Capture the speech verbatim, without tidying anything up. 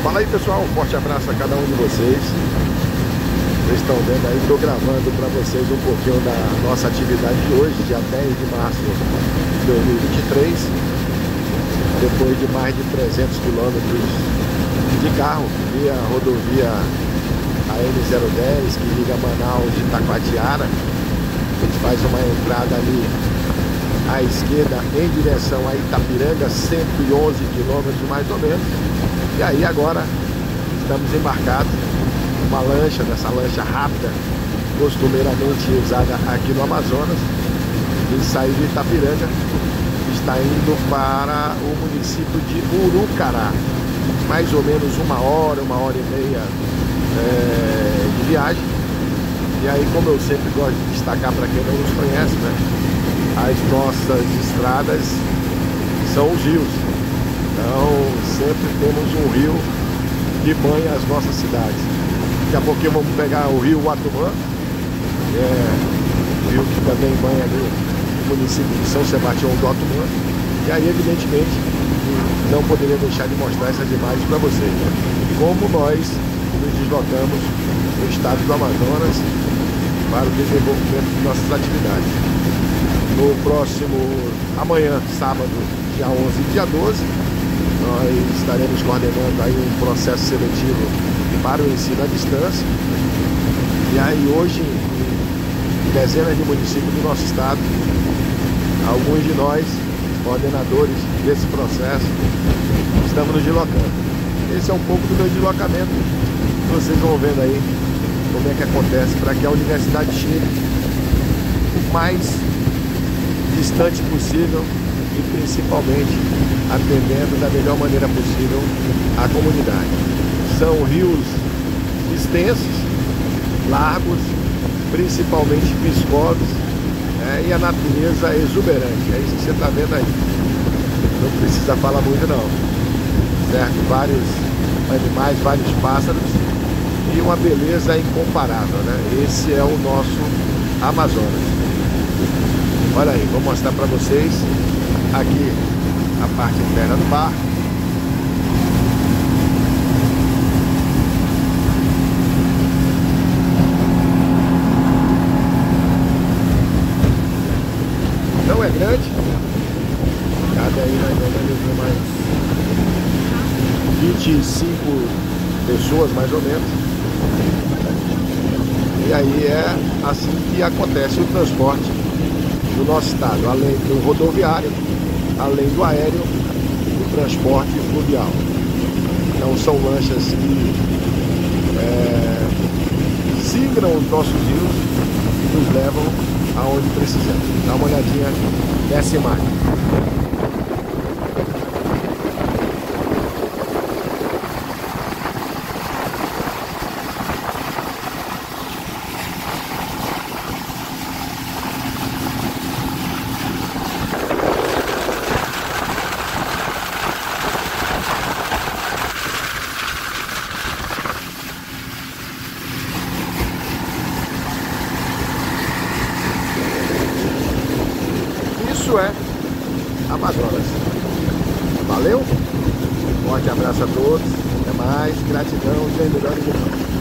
Fala aí, pessoal, um forte abraço a cada um de vocês. Vocês estão vendo aí, estou gravando para vocês um pouquinho da nossa atividade de hoje, dia dez de março de dois mil e vinte e três. Depois de mais de trezentos quilômetros de carro, via rodovia A N zero dez, que liga Manaus de Taquatiara. A gente faz uma entrada ali à esquerda em direção a Itapiranga, cento e onze quilômetros mais ou menos. E aí agora estamos embarcados numa lancha, dessa lancha rápida, costumeiramente usada aqui no Amazonas. E sair de Itapiranga, está indo para o município de Urucará. Mais ou menos uma hora, uma hora e meia é, de viagem. E aí, como eu sempre gosto de destacar para quem não nos conhece, né, as nossas estradas são os rios. Então, sempre temos um rio que banha as nossas cidades. Daqui a pouquinho vamos pegar o rio Uatumã, que é o rio que também banha ali o município de São Sebastião do Uatumã. E aí, evidentemente, não poderia deixar de mostrar essas imagens para vocês, né? Como nós nos deslocamos no estado do Amazonas para o desenvolvimento de nossas atividades. No próximo, amanhã, sábado, dia onze e dia doze, nós estaremos coordenando aí um processo seletivo para o ensino à distância. E aí hoje, em dezenas de municípios do nosso estado, alguns de nós, coordenadores desse processo, estamos nos deslocando. Esse é um pouco do meu deslocamento. Vocês vão vendo aí como é que acontece para que a universidade chegue o mais distante possível e principalmente atendendo da melhor maneira possível a comunidade. São rios extensos, largos, principalmente viscosos, é, e a natureza exuberante. É isso que você está vendo aí. Não precisa falar muito não, certo? Vários animais, vários pássaros e uma beleza incomparável, né? Esse é o nosso Amazonas. Olha aí, vou mostrar para vocês aqui a parte interna do barco. Não é grande, cabe aí mais ou menos umas vinte e cinco pessoas, mais ou menos. E aí é assim que acontece o transporte do nosso estado, além do rodoviário, além do aéreo, do transporte fluvial. Então são lanchas que é, sigram os nossos rios e nos levam aonde precisamos. Dá uma olhadinha nessa imagem. Isso é Amazonas. Valeu? Forte abraço a todos. Até mais. Gratidão. E melhor de